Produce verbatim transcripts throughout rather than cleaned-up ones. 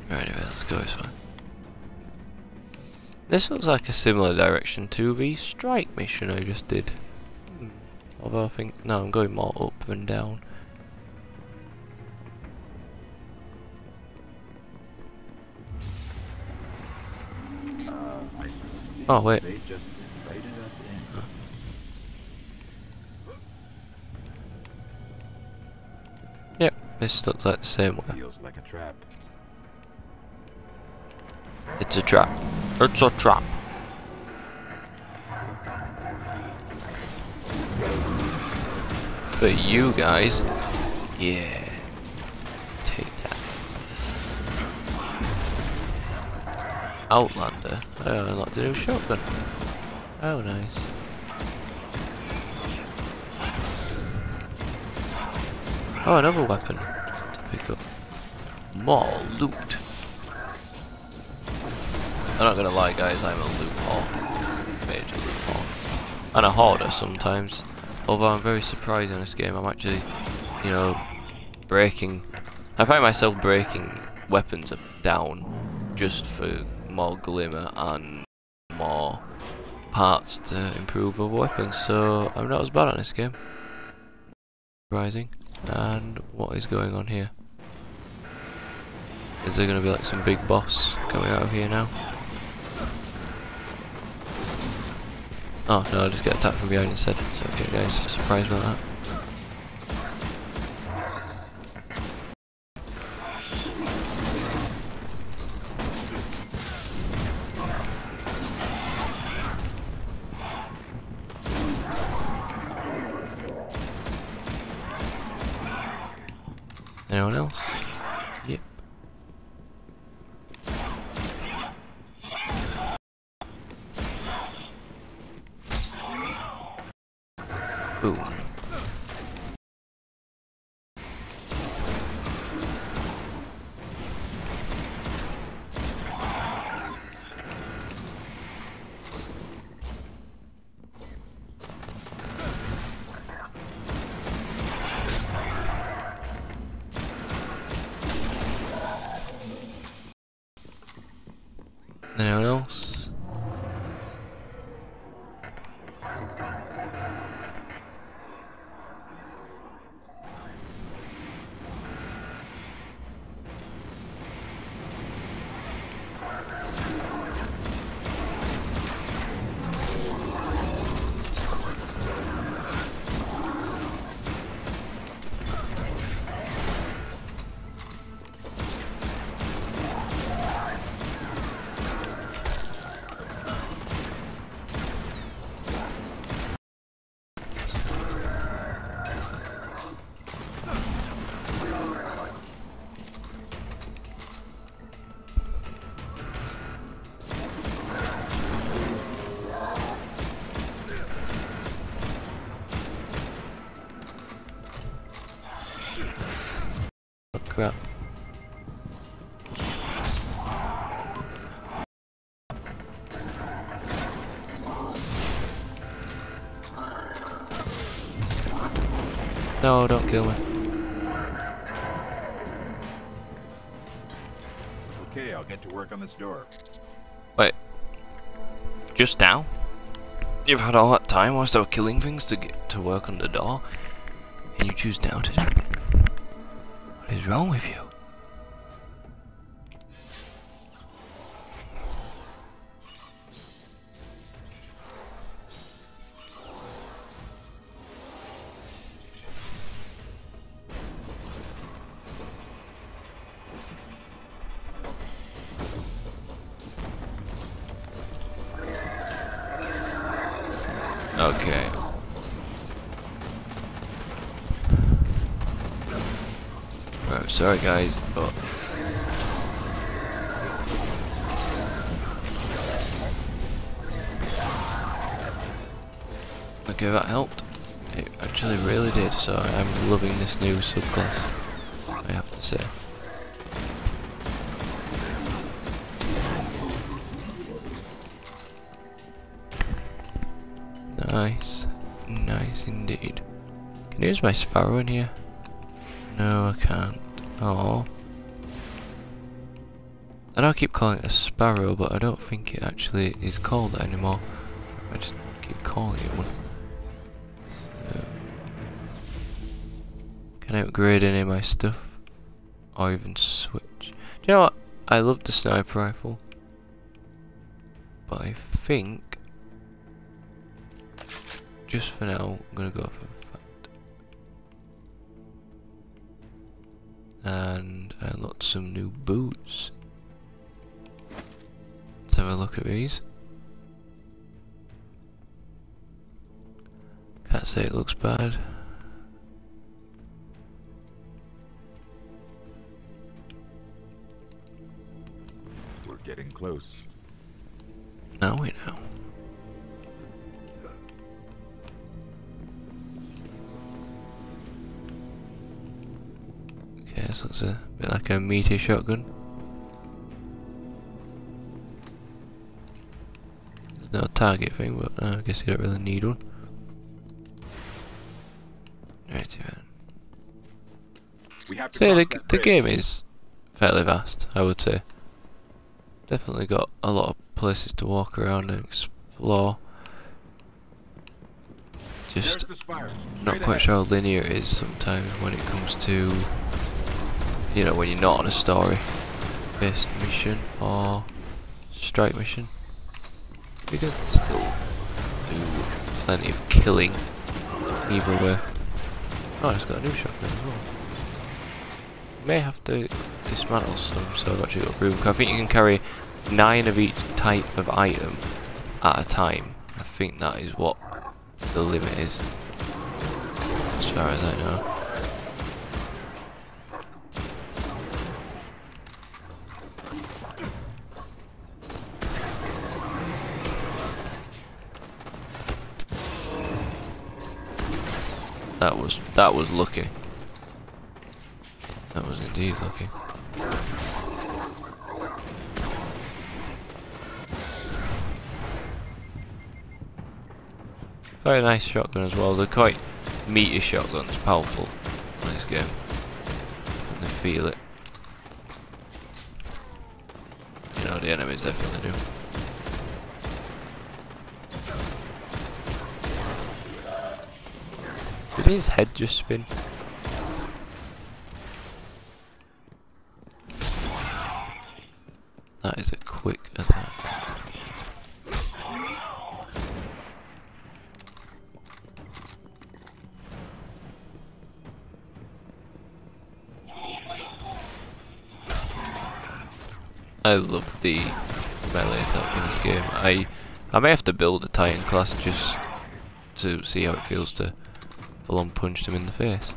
Right, anyway, let's go this way. This looks like a similar direction to the strike mission I just did. Hmm. Although I think, no, I'm going more up than down. Oh wait. They just invited us in. Oh. Yep, this looks like the same way. Feels like a trap. It's a trap. It's a trap. But you guys, yeah, take that. Outlander. Oh, unlocked a new shotgun. Oh, nice. Oh, another weapon to pick up. More loot. I'm not gonna lie, guys. I'm a loot whore. Major loot whore. And a hoarder sometimes. Although I'm very surprised in this game. I'm actually, you know, breaking. I find myself breaking weapons down just for more glimmer and more parts to improve the weapons. So I'm not as bad at this game. Surprising. And what is going on here? Is there going to be like some big boss coming out of here now? Oh no, I'll just get attacked from behind instead. It's okay guys, surprised about that. Anyone else? Yep. Boom. Anyone else? Oh crap. No, don't kill me. Okay, I'll get to work on this door. Wait. Just now? You've had all that time whilst I was killing things to get to work on the door? And you choose now to do it? What is wrong with you? Okay. Right, sorry guys, but okay, that helped. It actually really did, so I'm loving this new subclass, I have to say. Nice. Nice indeed. Can I use my sparrow in here? No, I can't. Oh. I know I keep calling it a sparrow, but I don't think it actually is called that anymore. I just keep calling it one. So, can I upgrade any of my stuff? Or even switch? Do you know what? I love the sniper rifle. But I think, just for now, I'm gonna go for fact. And I unlocked some new boots. Let's have a look at these. Can't say it looks bad. We're getting close. Now we know. Okay, this looks a bit like a meaty shotgun. There's no target thing, but uh, I guess you don't really need one. Right, then. We have to So yeah, cross the, that the bridge. game is fairly vast, I would say. Definitely got a lot of places to walk around and explore. There's Just the spire. not Straight quite ahead. sure how linear it is sometimes when it comes to, you know, when you're not on a story-based mission or strike mission. We can still do plenty of killing either way. Oh, it's got a new shotgun as well. May have to dismantle some, so I've actually got room. I think you can carry nine of each type of item at a time. I think that is what the limit is, as far as I know. That was that was lucky. That was indeed lucky. Very nice shotgun as well. They're quite meaty shotguns, powerful in this game. And they feel it. You know, the enemies definitely do. Did his head just spin? That is a quick attack. I love the melee attack in this game. I I may have to build a Titan class just to see how it feels to full on punch them in the face.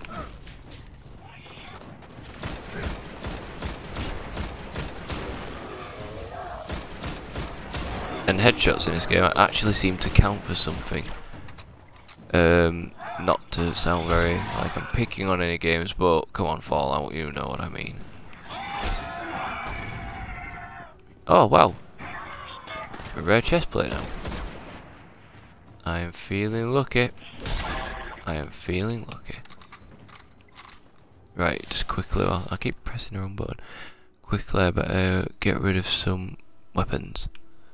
And headshots in this game actually seem to count for something. Um, not to sound very like I'm picking on any games, but come on, Fallout, you know what I mean. Oh wow, a rare chest plate now. I am feeling lucky. I am feeling lucky. Right, just quickly, I'll, I keep pressing the wrong button. Quickly, I better get rid of some weapons.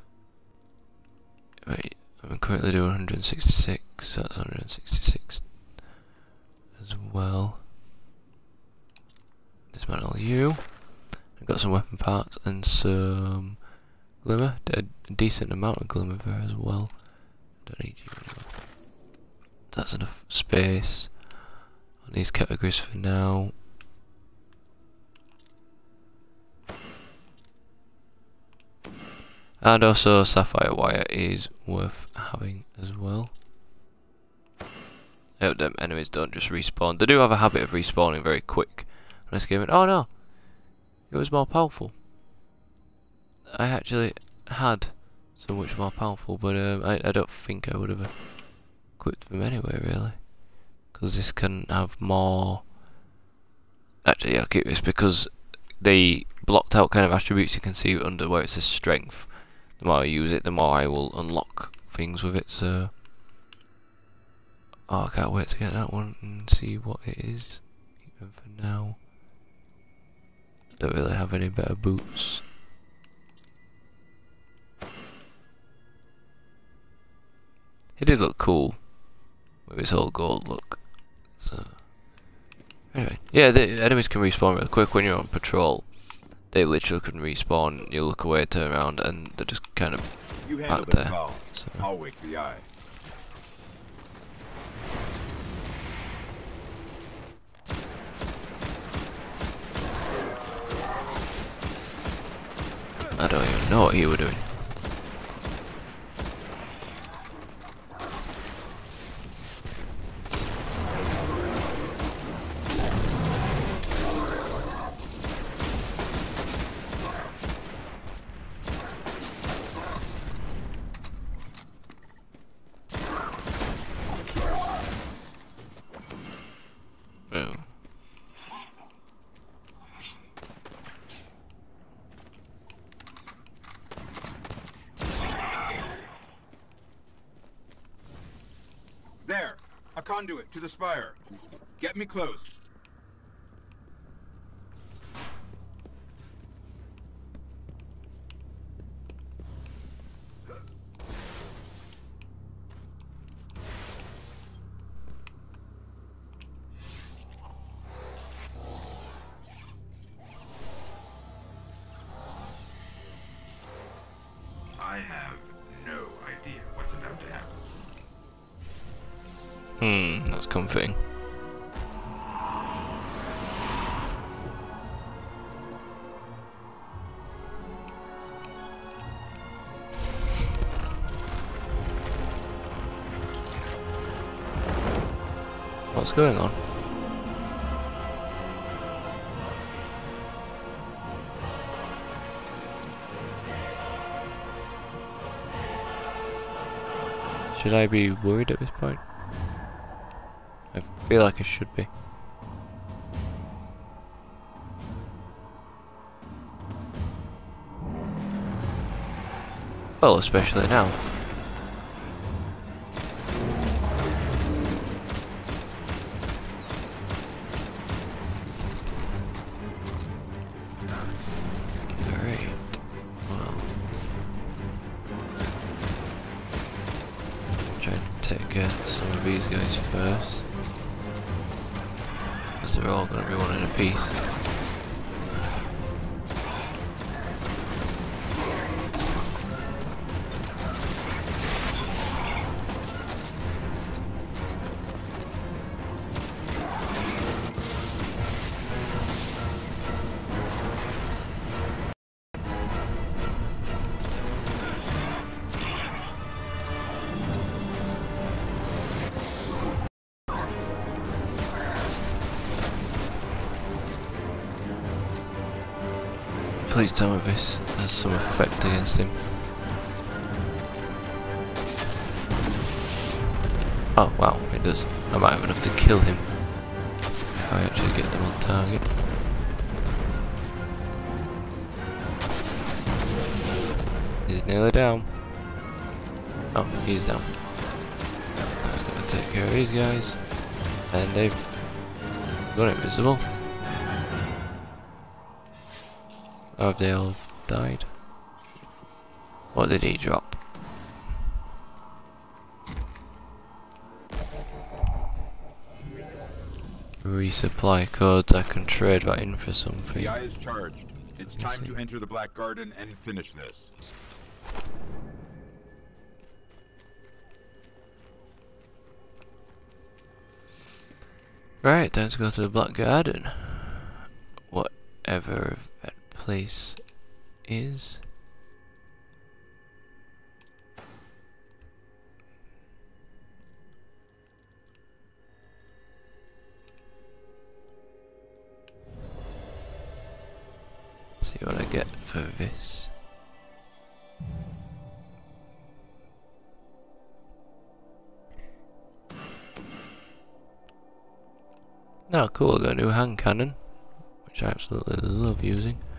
Right, I'm currently doing one hundred sixty-six, so that's one hundred sixty-six as well. Dismantle you. I've got some weapon parts and some glimmer, a, a decent amount of glimmer there as well. Don't need you anymore. That's enough space on these categories for now. And also sapphire wire is worth having as well. I hope them enemies don't just respawn. They do have a habit of respawning very quick on this game. And oh no! It was more powerful. I actually had so much more powerful, but um, I, I don't think I would have equipped them anyway, really. Because this can have more... Actually, I'll keep this because they blocked out kind of attributes you can see under where it says strength. The more I use it, the more I will unlock things with it, so... Oh, I can't wait to get that one and see what it is. Even for now. Don't really have any better boots. It did look cool with his whole gold look. So anyway, yeah, the enemies can respawn real quick when you're on patrol. They literally can respawn. You look away, turn around, and they're just kind of You handle out them there. well. So. I'll wake the eye. I don't even know what you were doing. Oh. There! A conduit to the spire. Get me close. I have no idea what's about to happen. Hmm, that's comforting. What's going on? Should I be worried at this point? I feel like I should be. Well, especially now. Great. Well. Try and take uh, some of these guys first. Because they're all going to be one in a piece. Please tell me this has some effect against him. Oh wow, it does. I might have enough to kill him if I actually get them on target. He's nearly down. Oh, he's down. I was gonna take care of these guys. And they've gone invisible. Or have they all died? What did he drop? Resupply codes, I can trade that in for something. The eye is charged. It's time to enter the Black Garden and finish this. Right, time to go to the Black Garden. Whatever that place is. See what I get for this. Oh cool, I got a new hand cannon, which I absolutely love using.